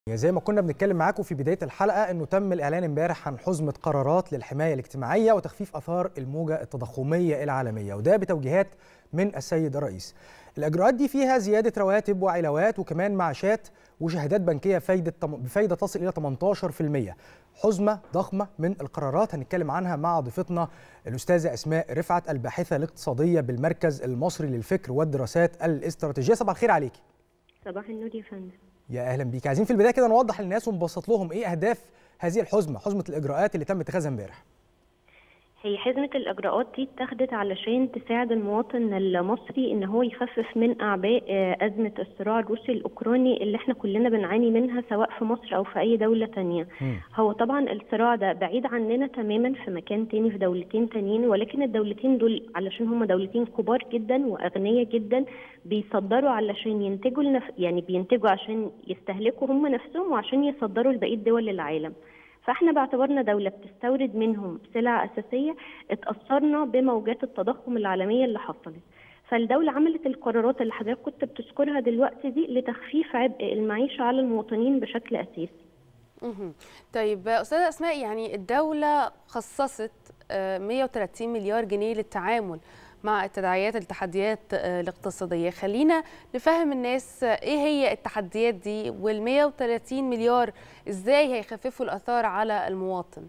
زي ما كنا بنتكلم معاكم في بداية الحلقة انه تم الاعلان امبارح عن حزمة قرارات للحماية الاجتماعية وتخفيف اثار الموجة التضخمية العالمية، وده بتوجيهات من السيد الرئيس. الاجراءات دي فيها زيادة رواتب وعلاوات وكمان معاشات وشهادات بنكية بفايدة تصل الى 18%. حزمة ضخمة من القرارات هنتكلم عنها مع ضيفتنا الاستاذة اسماء رفعت، الباحثة الاقتصادية بالمركز المصري للفكر والدراسات الاستراتيجية. صباح الخير عليكي. صباح النور يا فندم. يا اهلا بيك. عايزين في البدايه كده نوضح للناس ونبسط لهم ايه اهداف هذه حزمه الاجراءات اللي تم اتخاذها امبارح. هي حزمة الإجراءات دي اتخذت علشان تساعد المواطن المصري إن هو يخفف من أعباء أزمة الصراع الروسي الأوكراني اللي احنا كلنا بنعاني منها سواء في مصر أو في أي دولة تانية. هو طبعا الصراع ده بعيد عننا تماما في مكان تاني في دولتين تانيين، ولكن الدولتين دول علشان هم دولتين كبار جدا وأغنياء جدا بيصدروا علشان ينتجوا يعني بينتجوا عشان يستهلكوا هم نفسهم وعشان يصدروا لبقية دول العالم. فاحنا باعتبارنا دولة بتستورد منهم سلع أساسية اتأثرنا بموجات التضخم العالمية اللي حصلت. فالدولة عملت القرارات اللي حضرتك كنت بتذكرها دلوقتي دي لتخفيف عبء المعيشة على المواطنين بشكل أساسي. طيب أستاذة أسماء، يعني الدولة خصصت 130 مليار جنيه للتعامل مع التحديات الاقتصادية. خلينا نفهم الناس ايه هي التحديات دي، وال 130 مليار ازاي هيخففوا الآثار على المواطن؟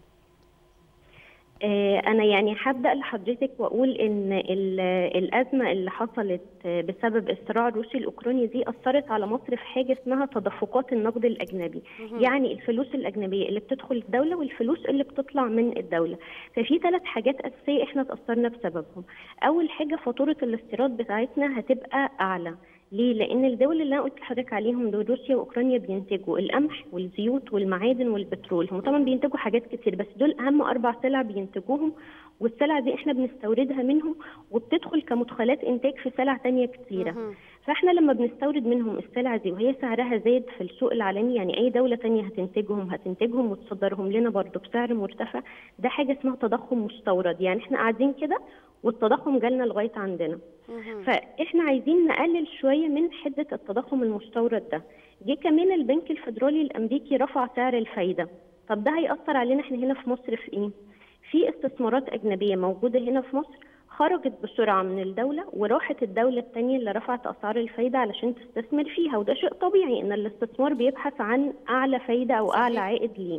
أنا يعني هبدأ لحضرتك وأقول إن الأزمة اللي حصلت بسبب الصراع الروسي الأوكراني دي أثرت على مصر في حاجة اسمها تدفقات النقد الأجنبي، يعني الفلوس الأجنبية اللي بتدخل الدولة والفلوس اللي بتطلع من الدولة. ففي 3 حاجات أساسية إحنا تأثرنا بسببهم. أول حاجة فاتورة الاستيراد بتاعتنا هتبقى أعلى. ليه؟ لأن الدول اللي أنا قلت لحضرتك عليهم دول روسيا وأوكرانيا بينتجوا القمح والزيوت والمعادن والبترول، هم طبعا بينتجوا حاجات كتير بس دول أهم 4 سلع بينتجوهم، والسلع دي احنا بنستوردها منهم وبتدخل كمدخلات إنتاج في سلع تانية كتيرة. فاحنا لما بنستورد منهم السلع دي وهي سعرها زاد في السوق العالمي، يعني أي دولة تانية هتنتجهم وتصدرهم لنا برضه بسعر مرتفع، ده حاجة اسمها تضخم مستورد. يعني احنا قاعدين كده والتضخم جالنا لغاية عندنا. فاحنا عايزين نقلل شوية من حدة التضخم المستورد ده. جه كمان البنك الفيدرالي الأمريكي رفع سعر الفايدة. طب ده هيأثر علينا احنا هنا في مصر في ايه؟ في استثمارات أجنبية موجودة هنا في مصر خرجت بسرعة من الدولة وراحت الدولة التانية اللي رفعت أسعار الفايدة علشان تستثمر فيها، وده شيء طبيعي إن الاستثمار بيبحث عن أعلى فايدة أو أعلى عائد ليه.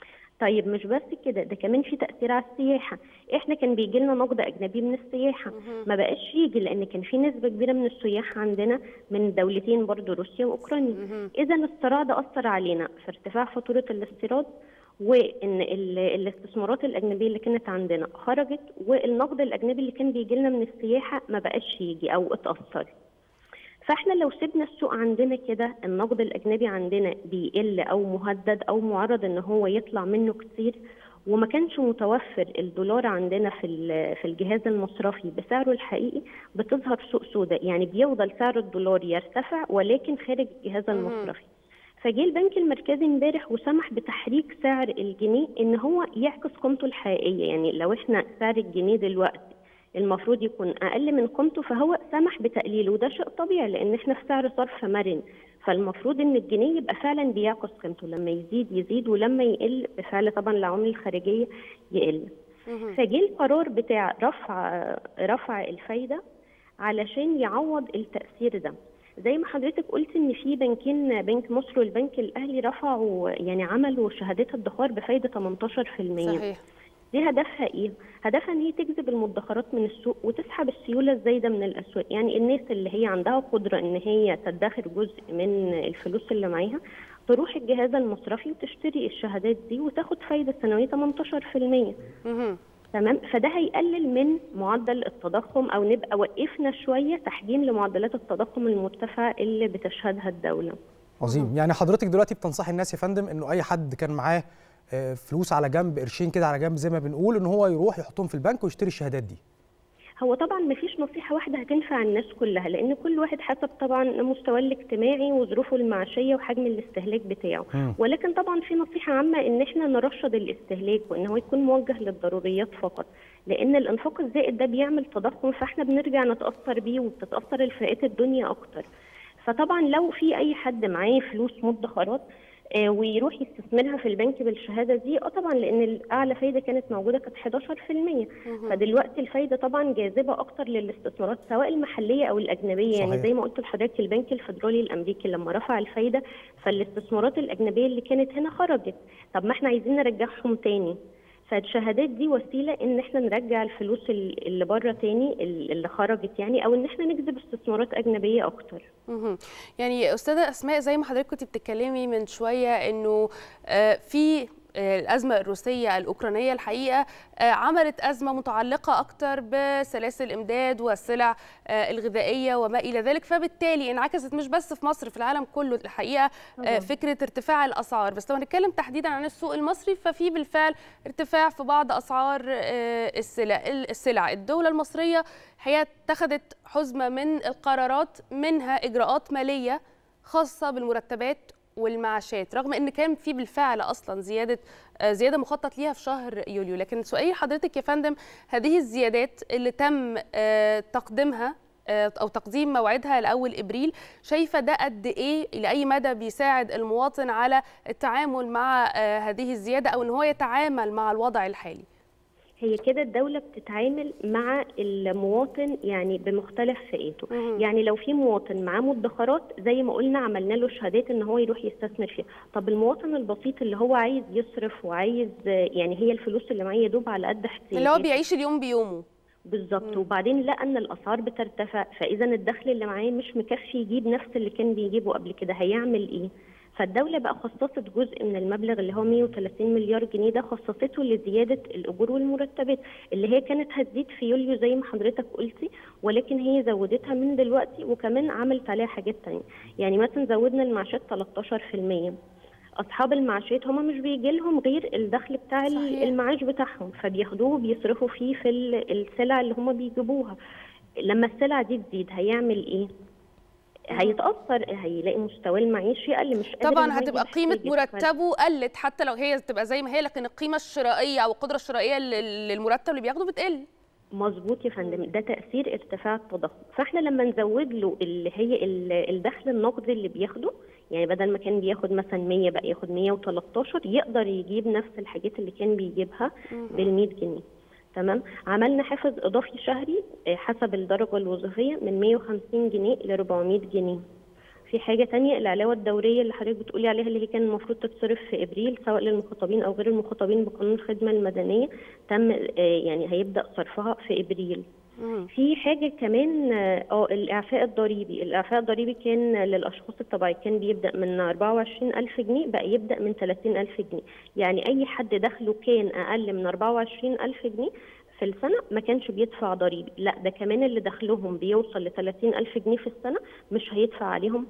طيب مش بس كده، ده كمان في تأثير على السياحة. احنا كان بيجي لنا نقد أجنبي من السياحة، ما بقاش يجي لأن كان في نسبة كبيرة من السياح عندنا من دولتين برضو روسيا وأوكرانيا. إذا الصراع ده أثر علينا في ارتفاع فاتورة الاستيراد، وإن الاستثمارات الأجنبية اللي كانت عندنا خرجت، والنقد الأجنبي اللي كان بيجي لنا من السياحة ما بقاش يجي أو اتأثر. فاحنا لو سيبنا السوق عندنا كده النقد الاجنبي عندنا بيقل او مهدد او معرض ان هو يطلع منه كتير، وما كانش متوفر الدولار عندنا في الجهاز المصرفي بسعره الحقيقي، بتظهر سوق سوداء. يعني بيفضل سعر الدولار يرتفع ولكن خارج الجهاز المصرفي. فجه البنك المركزي امبارح وسمح بتحريك سعر الجنيه ان هو يعكس قيمته الحقيقيه. يعني لو احنا سعر الجنيه دلوقتي المفروض يكون أقل من قيمته، فهو سمح بتقليله، وده شيء طبيعي لأن احنا في سعر صرف مرن، فالمفروض إن الجنيه يبقى فعلا بيعكس قيمته، لما يزيد ولما يقل بفعل طبعا العوامل الخارجية يقل. فجه القرار بتاع رفع الفايدة علشان يعوض التأثير ده. زي ما حضرتك قلت ان في بنكين، بنك مصر والبنك الأهلي، رفعوا يعني عملوا شهادات ادخار بفايدة 18%. صحيح. دي هدفها ايه؟ هدفها ان هي تجذب المدخرات من السوق وتسحب السيوله الزايده من الاسواق. يعني الناس اللي هي عندها قدره ان هي تدخر جزء من الفلوس اللي معاها تروح الجهاز المصرفي وتشتري الشهادات دي وتاخد فايده سنويه 18%. تمام؟ فده هيقلل من معدل التضخم، او نبقى وقفنا شويه تحجيم لمعدلات التضخم المرتفعه اللي بتشهدها الدوله. عظيم. يعني حضرتك دلوقتي بتنصحي الناس يا فندم انه اي حد كان معاه فلوس على جنب، قرشين كده على جنب زي ما بنقول، ان هو يروح يحطهم في البنك ويشتري الشهادات دي؟ هو طبعا مفيش نصيحة واحدة هتنفع الناس كلها، لأن كل واحد حسب طبعا مستواه الاجتماعي وظروفه المعيشية وحجم الاستهلاك بتاعه. ولكن طبعا في نصيحة عامة إن احنا نرشد الاستهلاك وإن هو يكون موجه للضروريات فقط، لأن الإنفاق الزائد ده بيعمل تضخم، فاحنا بنرجع نتأثر بيه وبتتأثر الفئات الدنيا أكتر. فطبعا لو في أي حد معاه فلوس مدخرات ويروح يستثمرها في البنك بالشهاده دي. طبعا لان اعلى فايده كانت موجوده كانت 11%، فدلوقتي الفايده طبعا جاذبه اكتر للاستثمارات سواء المحليه او الاجنبيه. صحيح. يعني زي ما قلت لحضرتك البنك الفيدرالي الامريكي لما رفع الفايده فالاستثمارات الاجنبيه اللي كانت هنا خرجت. طب ما احنا عايزين نرجعهم تاني، فالشهادات دي وسيله ان احنا نرجع الفلوس اللي بره تاني اللي خرجت يعني، او ان احنا نجذب استثمارات اجنبيه اكتر. يعني استاذه اسماء، زي ما حضرتك كنت بتتكلمي من شويه انه في الأزمة الروسية الأوكرانية الحقيقة عملت أزمة متعلقة أكتر بسلاسل الإمداد والسلع الغذائية وما إلى ذلك، فبالتالي انعكست مش بس في مصر، في العالم كله الحقيقة فكرة ارتفاع الأسعار. بس لو هنتكلم تحديدا عن السوق المصري ففي بالفعل ارتفاع في بعض أسعار السلع. الدولة المصرية الحقيقة اتخذت حزمة من القرارات، منها إجراءات مالية خاصة بالمرتبات والمعاشات، رغم ان كان في بالفعل اصلا زياده مخطط ليها في شهر يوليو. لكن سؤالي لحضرتك يا فندم، هذه الزيادات اللي تم تقديمها او تقديم موعدها لاول ابريل، شايفه ده قد ايه، الى اي مدى بيساعد المواطن على التعامل مع هذه الزياده، او ان هو يتعامل مع الوضع الحالي؟ هي كده الدولة بتتعامل مع المواطن يعني بمختلف فئاته. يعني لو في مواطن معاه مدخرات زي ما قلنا عملنا له شهادات ان هو يروح يستثمر فيها. طب المواطن البسيط اللي هو عايز يصرف وعايز يعني هي الفلوس اللي معاه يدوب على قد احتياجاته، اللي هو بيعيش اليوم بيومه بالظبط، وبعدين لقى ان الاسعار بترتفع، فاذا الدخل اللي معاه مش مكفي يجيب نفس اللي كان بيجيبه قبل كده، هيعمل ايه؟ فالدولة بقى خصصت جزء من المبلغ اللي هو 130 مليار جنيه ده، خصصته لزيادة الأجور والمرتبات اللي هي كانت هتزيد في يوليو زي ما حضرتك قلتي، ولكن هي زودتها من دلوقتي وكمان عملت عليها حاجات تانية. يعني مثلا زودنا المعاشات 13%. أصحاب المعاشات هم مش بيجي لهم غير الدخل بتاع صحيح. المعاش بتاعهم، فبياخدوه وبيصرفوا فيه في السلع اللي هم بيجيبوها. لما السلع دي تزيد هيعمل إيه؟ هيتأثر، هيلاقي مستواه المعيشي أقل، مش قادر طبعا هتبقى قيمة مرتبه قلت، حتى لو هي تبقى زي ما هي، لكن القيمة الشرائية أو القدرة الشرائية للمرتب اللي بياخده بتقل. مظبوط يا فندم، ده تأثير ارتفاع التضخم. فاحنا لما نزود له اللي هي الدخل النقدي اللي بياخده، يعني بدل ما كان بياخد مثلا 100 بقى ياخد 113، يقدر يجيب نفس الحاجات اللي كان بيجيبها بال100 جنيه. تمام. عملنا حافز اضافي شهري حسب الدرجه الوظيفيه من 150 جنيه ل 400 جنيه. في حاجه ثانيه، العلاوه الدوريه اللي حضرتك بتقولي عليها اللي هي كان المفروض تتصرف في ابريل سواء للمخاطبين او غير المخاطبين بقانون الخدمه المدنيه، تم يعني هيبدا صرفها في ابريل. في حاجه كمان الاعفاء الضريبي كان للاشخاص الطبيعيه كان بيبدا من 24,000 جنيه بقى يبدا من 30,000 جنيه. يعني اي حد دخله كان اقل من 24,000 جنيه في السنه ما كانش بيدفع ضريبي، لا ده كمان اللي دخلهم بيوصل ل 30,000 جنيه في السنه مش هيدفع عليهم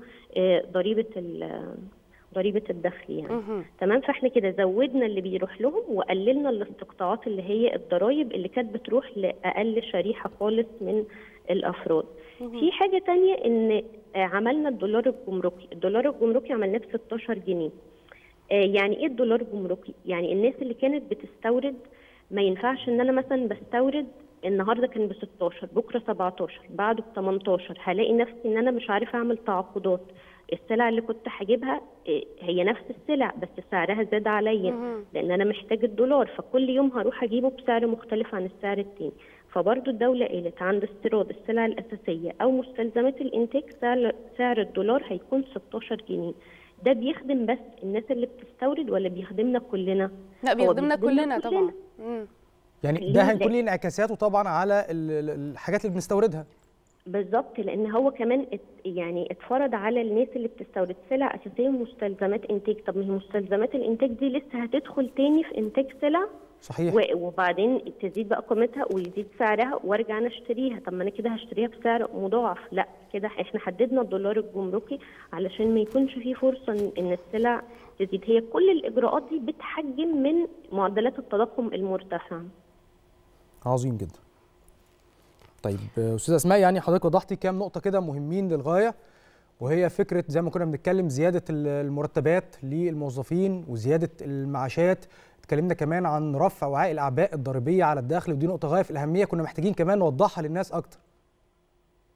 ضريبه الدخل يعني. تمام. فاحنا كده زودنا اللي بيروح لهم وقللنا الاستقطاعات اللي هي الضرايب اللي كانت بتروح لاقل شريحه خالص من الافراد. في حاجه تانية ان عملنا الدولار الجمركي عملناه ب 16 جنيه. يعني ايه الدولار الجمركي؟ يعني الناس اللي كانت بتستورد ما ينفعش ان انا مثلا بستورد النهارده كان ب 16 بكره 17 بعده ب 18، هلاقي نفسي ان انا مش عارفه اعمل تعاقدات. السلع اللي كنت هجيبها هي نفس السلع بس سعرها زاد عليا لان انا محتاج الدولار، فكل يوم هروح اجيبه بسعر مختلف عن السعر التاني. فبرضه الدوله قالت عند استيراد السلع الاساسيه او مستلزمات الانتاج سعر الدولار هيكون 16 جنيه. ده بيخدم بس الناس اللي بتستورد ولا بيخدمنا كلنا؟ لا بيخدمنا كلنا طبعا. يعني ده هيكون ليه انعكاساته طبعا على الحاجات اللي بنستوردها. بالظبط، لان هو كمان يعني اتفرض على الناس اللي بتستورد سلع اساسيه ومستلزمات انتاج. طب ما هي مستلزمات الانتاج دي لسه هتدخل تاني في انتاج سلع صحيح، وبعدين تزيد بقى قيمتها ويزيد سعرها وارجع انا اشتريها. طب ما انا كده هشتريها بسعر مضاعف. لا كده احنا حددنا الدولار الجمركي علشان ما يكونش فيه فرصه ان السلع تزيد. هي كل الاجراءات دي بتحجم من معدلات التضخم المرتفعه. عظيم جدا. طيب استاذه اسماء، يعني حضرتك وضحتي كام نقطه كده مهمين للغايه، وهي فكره زي ما كنا بنتكلم زياده المرتبات للموظفين وزياده المعاشات. اتكلمنا كمان عن رفع وعاء الاعباء الضريبيه على الداخل، ودي نقطه غايه في الاهميه كنا محتاجين كمان نوضحها للناس اكتر.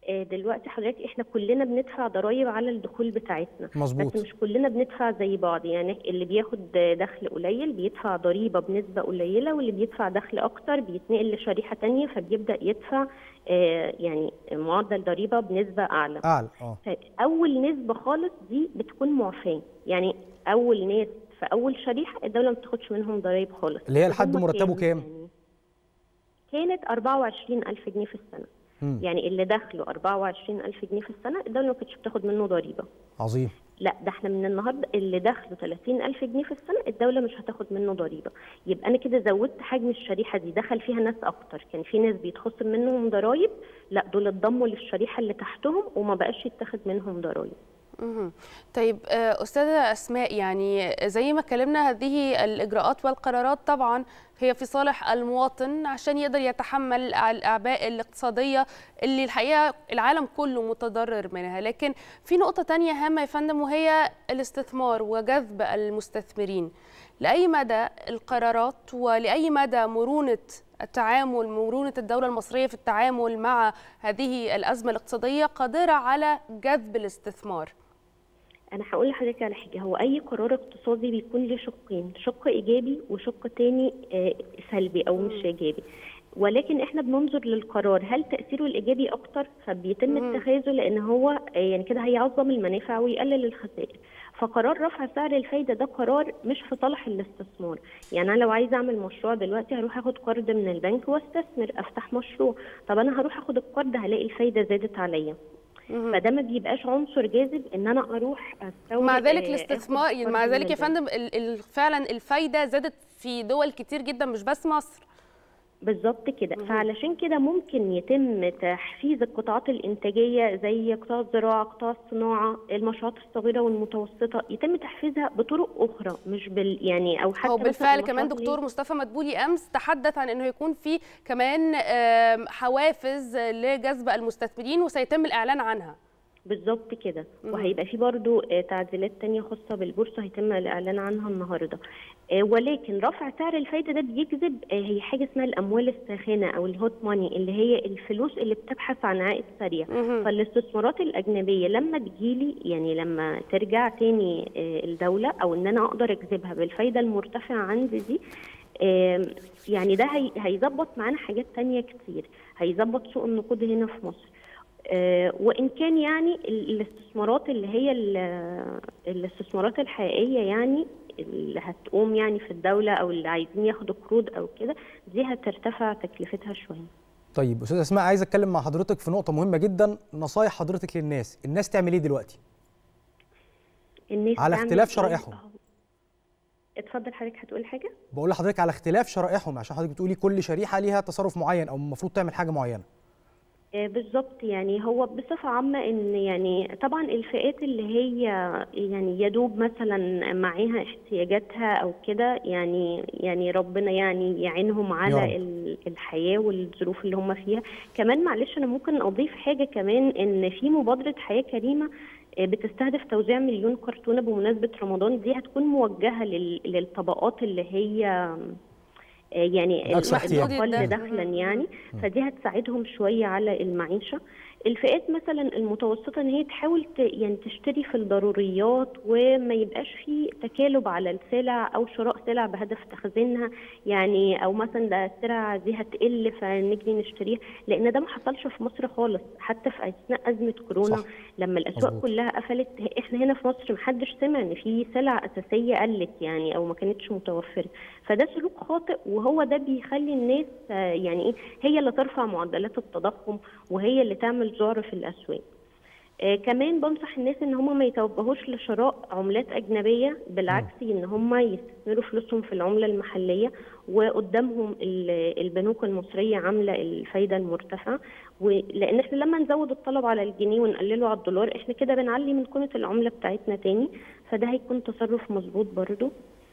دلوقتي حضرتك احنا كلنا بندفع ضرائب على الدخول بتاعتنا، مظبوط. بس مش كلنا بندفع زي بعض. يعني اللي بياخد دخل قليل بيدفع ضريبه بنسبه قليله، واللي بيدفع دخل اكتر بيتنقل لشريحه تانية فبيبدا يدفع يعني معدل ضريبه بنسبه اعلى. اول نسبه خالص دي بتكون معفاه، يعني اول ناس في اول شريحه الدوله ما بتاخدش منهم ضرائب خالص، اللي هي لحد مرتبه كام؟ يعني كانت 24000 جنيه في السنه. يعني اللي دخله 24000 جنيه في السنه الدوله ما كانتش بتاخد منه ضريبه. عظيم. لا، ده احنا من النهارده اللي دخله 30000 جنيه في السنه الدوله مش هتاخد منه ضريبه. يبقى انا كده زودت حجم الشريحه دي، دخل فيها ناس اكتر. كان في ناس بيتخصم منهم ضرايب، لا دول اتضموا للشريحه اللي تحتهم وما بقاش يتاخد منهم ضرايب. طيب أستاذة أسماء، يعني زي ما اتكلمنا هذه الإجراءات والقرارات طبعا هي في صالح المواطن عشان يقدر يتحمل الأعباء الاقتصادية اللي الحقيقة العالم كله متضرر منها، لكن في نقطة تانية هامة يا فندم وهي الاستثمار وجذب المستثمرين. لأي مدى القرارات ولأي مدى مرونة التعامل، مرونة الدولة المصرية في التعامل مع هذه الأزمة الاقتصادية قادرة على جذب الاستثمار؟ أنا هقول لحضرتك على حاجة، هو أي قرار اقتصادي بيكون له شقين، شق إيجابي وشق تاني سلبي أو مش إيجابي، ولكن احنا بننظر للقرار هل تأثيره الإيجابي أكتر فبيتم اتخاذه، لأن هو يعني كده هيعظم المنافع ويقلل الخسائر. فقرار رفع سعر الفايدة ده قرار مش في صالح الاستثمار. يعني أنا لو عايزة أعمل مشروع دلوقتي هروح أخد قرض من البنك واستثمر أفتح مشروع، طب أنا هروح أخد القرض هلاقي الفايدة زادت عليا، فده ما بيبقاش عنصر جاذب ان انا اروح استورد. مع ذلك الاستثمار مع ذلك يا فندم فعلا الفايده زادت في دول كتير جدا مش بس مصر. بالظبط كده. فعلشان كده ممكن يتم تحفيز القطاعات الانتاجيه زي قطاع الزراعه، قطاع الصناعه، المشروعات الصغيره والمتوسطه، يتم تحفيزها بطرق اخرى مش يعني او حتى هو بالفعل كمان دكتور مصطفى مدبولي امس تحدث عن انه يكون في كمان حوافز لجذب المستثمرين وسيتم الاعلان عنها. بالظبط كده. وهيبقى في برضو تعديلات تانية خاصة بالبورصة هيتم الإعلان عنها النهاردة. ولكن رفع سعر الفايدة ده بيجذب هي حاجة اسمها الأموال الساخنة أو الهوت ماني، اللي هي الفلوس اللي بتبحث عن عائد سريع. فالاستثمارات الأجنبية لما تجيلي، يعني لما ترجع تاني الدولة أو إن أنا أقدر أجذبها بالفايدة المرتفعة عندي دي، يعني ده هيظبط معانا حاجات تانية كتير، هيظبط سوق النقود هنا في مصر. وإن كان يعني الاستثمارات اللي هي الاستثمارات الحقيقية يعني اللي هتقوم يعني في الدولة أو اللي عايزين ياخدوا قروض أو كده، دي هترتفع تكلفتها شوية. طيب أستاذة أسماء، عايز أتكلم مع حضرتك في نقطة مهمة جدا، نصايح حضرتك للناس. الناس تعمل إيه دلوقتي؟ الناس على اختلاف شرائحهم. اتفضل حضرتك، هتقول حاجة؟ بقول لحضرتك على اختلاف شرائحهم، عشان حضرتك بتقولي كل شريحة ليها تصرف معين أو المفروض تعمل حاجة معينة. بالظبط. يعني هو بصفة عامة ان يعني طبعا الفئات اللي هي يعني يدوب مثلا معاها احتياجاتها او كده، يعني ربنا يعني يعينهم على الحياة والظروف اللي هم فيها. كمان معلش انا ممكن اضيف حاجة كمان، ان في مبادرة حياة كريمة بتستهدف توزيع 1,000,000 كرتونة بمناسبة رمضان، دي هتكون موجهة للطبقات اللي هي يعني الأقل دخلا يعني، فدي هتساعدهم شوية على المعيشة. الفئات مثلا المتوسطة ان هي تحاول يعني تشتري في الضروريات وما يبقاش في تكالب على السلع او شراء سلع بهدف تخزينها، يعني او مثلا ده السلع دي هتقل فنجي نشتريها، لان ده ما حصلش في مصر خالص. حتى في اثناء ازمة كورونا صح. لما الاسواق كلها قفلت، احنا هنا في مصر محدش سمع ان في سلع اساسية قلت يعني او ما كانتش متوفرة. فده سلوك خاطئ، وهو ده بيخلي الناس يعني ايه، هي اللي ترفع معدلات التضخم وهي اللي تعمل ذعر في الاسواق. كمان بنصح الناس ان هم ما يتوجهوش لشراء عملات اجنبيه، بالعكس ان هم يستثمروا فلوسهم في العمله المحليه، وقدامهم البنوك المصريه عامله الفايده المرتفعه، لان احنا لما نزود الطلب على الجنيه ونقلله على الدولار احنا كده بنعلي من قيمه العمله بتاعتنا تاني، فده هيكون تصرف مظبوط برضو.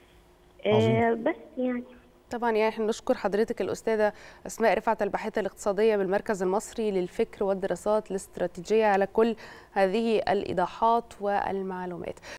بس يعني طبعا يعني احنا نشكر حضرتك الأستاذة أسماء رفعت، الباحثة الاقتصادية بالمركز المصري للفكر والدراسات الاستراتيجية، على كل هذه الإيضاحات والمعلومات.